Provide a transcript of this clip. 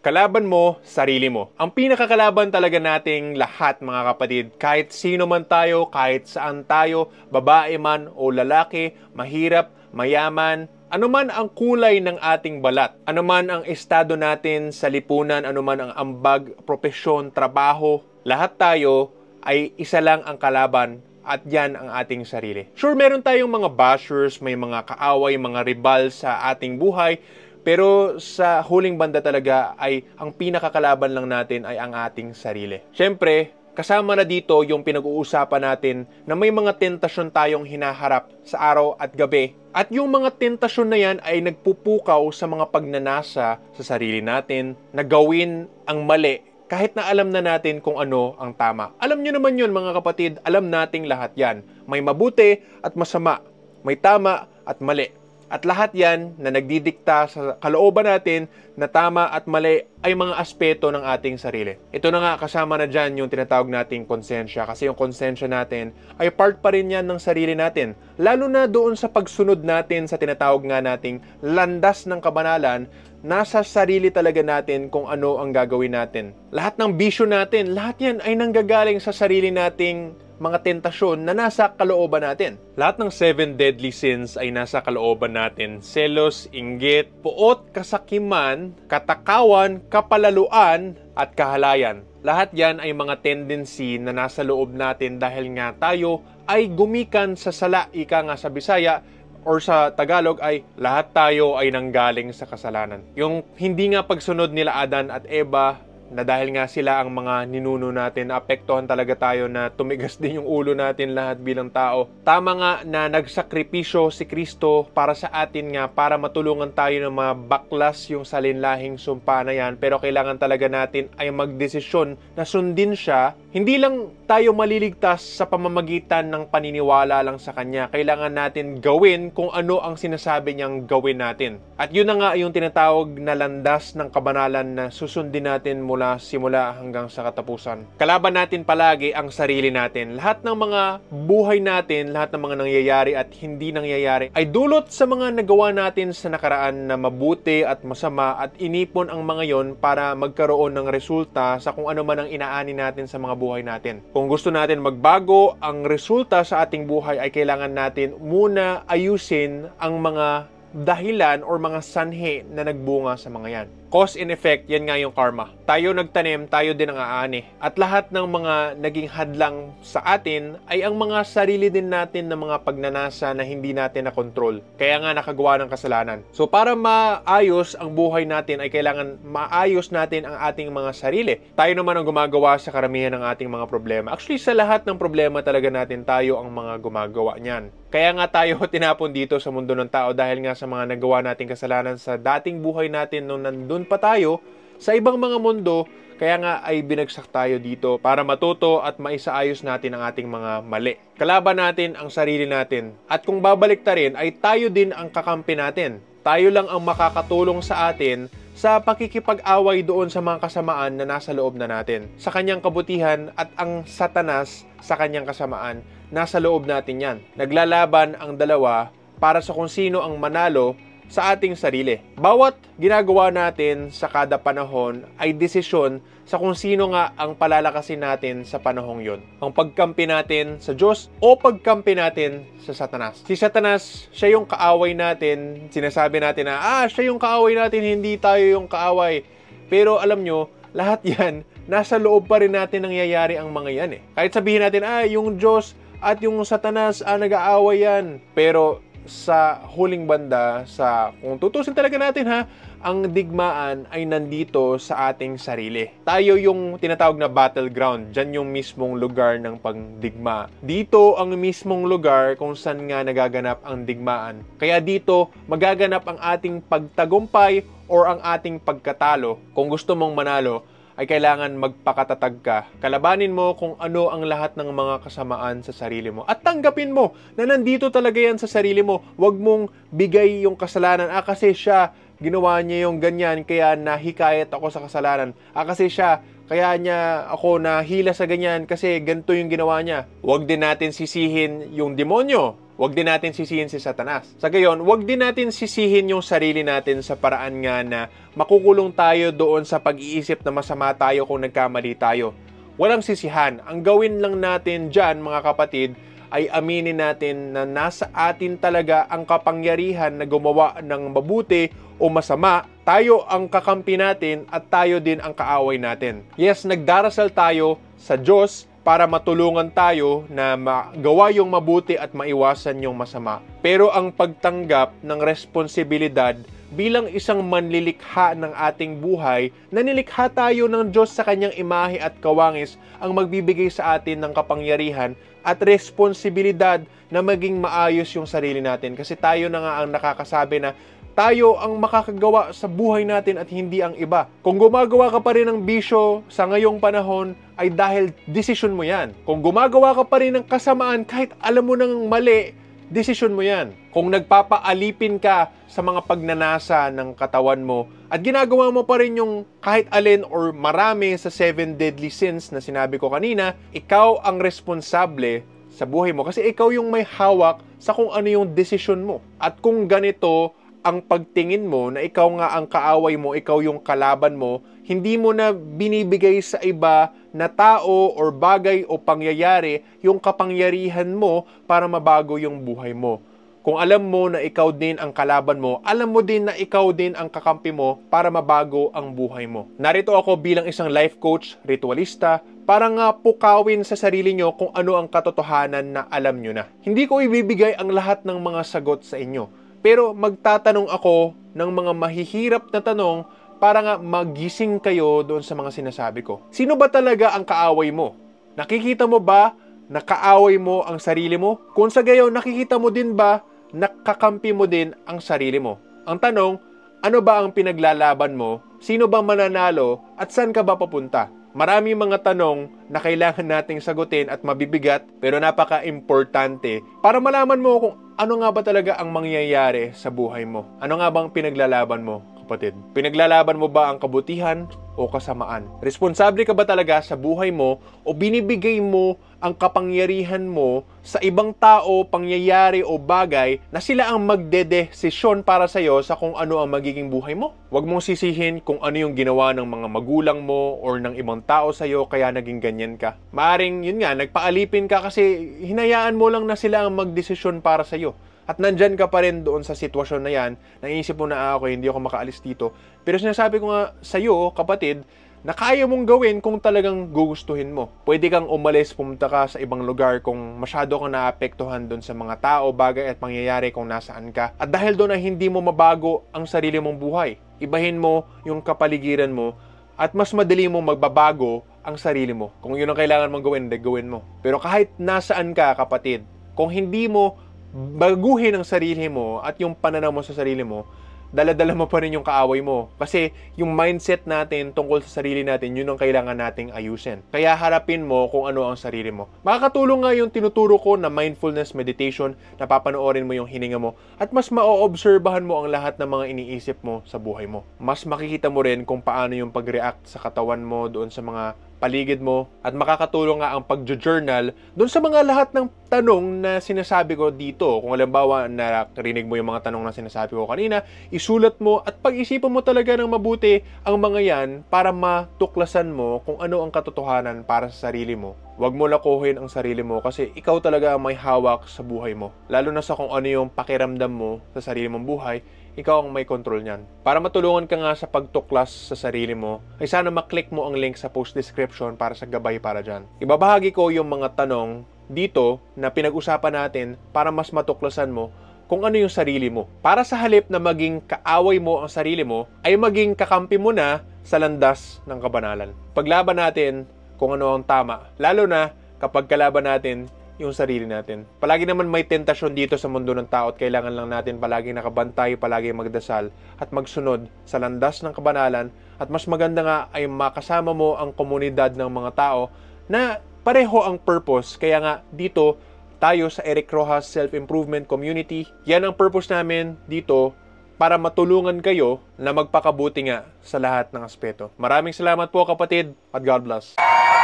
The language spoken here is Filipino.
Kalaban mo, sarili mo. Ang pinakakalaban talaga nating lahat mga kapatid, kahit sino man tayo, kahit saan tayo, babae man o lalaki, mahirap, mayaman, anuman ang kulay ng ating balat, anuman ang estado natin sa lipunan, anuman ang ambag, propesyon, trabaho, lahat tayo ay isa lang ang kalaban at yan ang ating sarili. Sure, meron tayong mga bashers, may mga kaaway, mga ribal sa ating buhay, pero sa huling banda talaga ay ang pinakakalaban lang natin ay ang ating sarili. Siyempre, kasama na dito yung pinag-uusapan natin na may mga tentasyon tayong hinaharap sa araw at gabi. At yung mga tentasyon na yan ay nagpupukaw sa mga pagnanasa sa sarili natin na gawin ang mali kahit na alam na natin kung ano ang tama. Alam nyo naman yun mga kapatid, alam nating lahat yan. May mabuti at masama, may tama at mali. At lahat yan na nagdidikta sa kalooban natin na tama at mali ay mga aspeto ng ating sarili. Ito na nga, kasama na dyan yung tinatawag nating konsensya. Kasi yung konsensya natin ay part pa rin yan ng sarili natin. Lalo na doon sa pagsunod natin sa tinatawag nga nating landas ng kabanalan, nasa sarili talaga natin kung ano ang gagawin natin. Lahat ng bisyo natin, lahat yan ay nanggagaling sa sarili nating mga tentasyon na nasa kalooban natin. Lahat ng 7 deadly sins ay nasa kalooban natin. Selos, inggit, puot, kasakiman, katakawan, kapalaluan, at kahalayan. Lahat yan ay mga tendency na nasa loob natin dahil nga tayo ay gumikan sa sala, ika nga sa Bisaya, or sa Tagalog ay lahat tayo ay nanggaling sa kasalanan. Yung hindi nga pagsunod nila Adan at Eva, na dahil nga sila ang mga ninuno natin, apektuhan talaga tayo na tumigas din yung ulo natin lahat bilang tao. Tama nga na nagsakripisyo si Kristo para sa atin nga, para matulungan tayo na mabaklas yung salinlahing sumpa na yan. Pero kailangan talaga natin ay magdesisyon na sundin siya. Hindi lang tayo maliligtas sa pamamagitan ng paniniwala lang sa Kanya. Kailangan natin gawin kung ano ang sinasabi niyang gawin natin. At yun na nga yung tinatawag na landas ng kabanalan na susundin natin mula simula hanggang sa katapusan. Kalaban natin palagi ang sarili natin. Lahat ng mga buhay natin, lahat ng mga nangyayari at hindi nangyayari ay dulot sa mga nagawa natin sa nakaraan na mabuti at masama, at inipon ang mga yon para magkaroon ng resulta sa kung ano man ang inaani natin sa mga buhay natin. Kung gusto natin magbago ang resulta sa ating buhay ay kailangan natin muna ayusin ang mga dahilan or mga sanhi na nagbunga sa mga yan. Cause and effect, yan nga yung karma. Tayo nagtanim, tayo din ang aani. At lahat ng mga naging hadlang sa atin ay ang mga sarili din natin na mga pagnanasa na hindi natin na-control. Kaya nga nakagawa ng kasalanan. So para maayos ang buhay natin ay kailangan maayos natin ang ating mga sarili. Tayo naman ang gumagawa sa karamihan ng ating mga problema. Actually, sa lahat ng problema talaga natin, tayo ang mga gumagawa niyan. Kaya nga tayo tinapon dito sa mundo ng tao dahil nga sa mga nagawa nating kasalanan sa dating buhay natin nung nandun pa tayo sa ibang mga mundo. Kaya nga ay binagsak tayo dito para matuto at maisaayos natin ang ating mga mali. Kalaban natin ang sarili natin. At kung babalik ta rin ay tayo din ang kakampi natin. Tayo lang ang makakatulong sa atin sa pakikipag-away doon sa mga kasamaan na nasa loob na natin. Sa kanyang kabutihan at ang Satanas sa kanyang kasamaan, nasa loob natin yan. Naglalaban ang dalawa para sa kung sino ang manalo sa ating sarili. Bawat ginagawa natin sa kada panahon ay desisyon sa kung sino nga ang palalakasin natin sa panahong yon. Ang pagkampi natin sa Diyos o pagkampi natin sa Satanas. Si Satanas, siya yung kaaway natin. Sinasabi natin na, siya yung kaaway natin, hindi tayo yung kaaway. Pero alam nyo, lahat yan, nasa loob pa rin natin nangyayari ang mga yan eh. Kahit sabihin natin, yung Diyos at yung Satanas, nag-aaway yan. Pero sa huling banda, kung tutusin talaga natin ang digmaan ay nandito sa ating sarili. Tayo yung tinatawag na battleground. Diyan yung mismong lugar ng pagdigma. Dito ang mismong lugar kung saan nga nagaganap ang digmaan. Kaya dito magaganap ang ating pagtagumpay or ang ating pagkatalo. Kung gusto mong manalo, ay kailangan magpakatatag ka. Kalabanin mo kung ano ang lahat ng mga kasamaan sa sarili mo. At tanggapin mo na nandito talaga yan sa sarili mo. Huwag mong bigay yung kasalanan. Kasi siya, ginawa niya yung ganyan, kaya nahikayat ako sa kasalanan. Kasi siya, Kaya niya ako nahila sa ganyan kasi ganito yung ginawa niya. Huwag din natin sisihin yung demonyo. Huwag din natin sisihin si Satanas. Sa gayon, huwag din natin sisihin yung sarili natin sa paraan nga na makukulong tayo doon sa pag-iisip na masama tayo kung nagkamali tayo. Walang sisihan. Ang gawin lang natin dyan, mga kapatid, ay aminin natin na nasa atin talaga ang kapangyarihan na gumawa ng mabuti o masama. Tayo ang kakampi natin at tayo din ang kaaway natin. Yes, nagdarasal tayo sa Diyos para matulungan tayo na magawa yung mabuti at maiwasan yung masama. Pero ang pagtanggap ng responsibilidad bilang isang manlilikha ng ating buhay, na nilikha tayo ng Diyos sa kanyang imahe at kawangis, ang magbibigay sa atin ng kapangyarihan at responsibilidad na maging maayos yung sarili natin. Kasi tayo na nga ang nakakasabi na tayo ang makakagawa sa buhay natin at hindi ang iba. Kung gumagawa ka pa rin ng bisyo sa ngayong panahon, ay dahil desisyon mo yan. Kung gumagawa ka pa rin ng kasamaan kahit alam mo nang mali, desisyon mo yan. Kung nagpapaalipin ka sa mga pagnanasa ng katawan mo at ginagawa mo pa rin yung kahit alin or marami sa 7 deadly sins na sinabi ko kanina, ikaw ang responsable sa buhay mo kasi ikaw yung may hawak sa kung ano yung desisyon mo. At kung ganito ang pagtingin mo na ikaw nga ang kaaway mo, ikaw yung kalaban mo, hindi mo na binibigay sa iba na tao or bagay o pangyayari yung kapangyarihan mo para mabago yung buhay mo. Kung alam mo na ikaw din ang kalaban mo, alam mo din na ikaw din ang kakampi mo para mabago ang buhay mo. Narito ako bilang isang life coach, ritualista, para nga pukawin sa sarili nyo kung ano ang katotohanan na alam nyo na. Hindi ko ibibigay ang lahat ng mga sagot sa inyo, pero magtatanong ako ng mga mahihirap na tanong para nga magising kayo doon sa mga sinasabi ko. Sino ba talaga ang kaaway mo? Nakikita mo ba na kaaway mo ang sarili mo? Kung sa gayon, nakikita mo din ba nakakampi mo din ang sarili mo? Ang tanong, ano ba ang pinaglalaban mo? Sino ba mananalo? At saan ka ba papunta? Maraming mga tanong na kailangan nating sagutin at mabibigat pero napaka-importante para malaman mo kung ano nga ba talaga ang mangyayari sa buhay mo. Ano nga bang pinaglalaban mo, kapatid? Pinaglalaban mo ba ang kabutihan o kasamaan? Responsable ka ba talaga sa buhay mo o binibigay mo ang kapangyarihan mo sa ibang tao, pangyayari o bagay na sila ang magdedesisyon para sa'yo sa kung ano ang magiging buhay mo? Huwag mong sisihin kung ano yung ginawa ng mga magulang mo or ng ibang tao sa'yo kaya naging ganyan ka. Maaring yun nga, nagpaalipin ka kasi hinayaan mo lang na sila ang magdesisyon para sa'yo. At nandyan ka pa rin doon sa sitwasyon na yan, naisip mo na okay, hindi ako makaalis dito. Pero sinasabi ko nga sa'yo, kapatid, na kaya mong gawin kung talagang gugustuhin mo. Pwede kang umalis, pumunta ka sa ibang lugar kung masyado kang naapektuhan doon sa mga tao, bagay at pangyayari kung nasaan ka. At dahil doon ay hindi mo mabago ang sarili mong buhay. Ibahin mo yung kapaligiran mo at mas madali mong magbabago ang sarili mo. Kung yun ang kailangan mong gawin, gawin mo. Pero kahit nasaan ka, kapatid, kung hindi mo baguhin ang sarili mo at yung pananaw mo sa sarili mo, dala-dala mo pa rin yung kaaway mo. Kasi yung mindset natin tungkol sa sarili natin, yun ang kailangan nating ayusin. Kaya harapin mo kung ano ang sarili mo. Makakatulong nga yung tinuturo ko na mindfulness meditation, na papanoorin mo yung hininga mo, at mas ma-oobserbahan mo ang lahat ng mga iniisip mo sa buhay mo. Mas makikita mo rin kung paano yung pag-react sa katawan mo doon sa mga paligid mo, at makakatulong nga ang pag-journal doon sa mga lahat ng tanong na sinasabi ko dito. Kung halimbawa narinig mo yung mga tanong na sinasabi ko kanina, isulat mo at pag-isipan mo talaga ng mabuti ang mga yan para matuklasan mo kung ano ang katotohanan para sa sarili mo. Huwag mo lakuhin ang sarili mo kasi ikaw talaga ang may hawak sa buhay mo. Lalo na sa kung ano yung pakiramdam mo sa sarili mong buhay, ikaw ang may control niyan. Para matulungan ka nga sa pagtuklas sa sarili mo, ay sana maklik mo ang link sa post description para sa gabay para dyan. Ibabahagi ko yung mga tanong dito na pinag-usapan natin para mas matuklasan mo kung ano yung sarili mo. Para sa halip na maging kaaway mo ang sarili mo, ay maging kakampi mo na sa landas ng kabanalan. Paglaban natin kung ano ang tama, lalo na kapag kalaban natin yung sarili natin. Palagi naman may tentasyon dito sa mundo ng tao at kailangan lang natin palagi nakabantay, palagi magdasal at magsunod sa landas ng kabanalan, at mas maganda nga ay makasama mo ang komunidad ng mga tao na pareho ang purpose. Kaya nga dito tayo sa Eric Rojas Self-Improvement Community, yan ang purpose namin dito, para matulungan kayo na magpakabuti nga sa lahat ng aspeto. Maraming salamat po kapatid at God bless.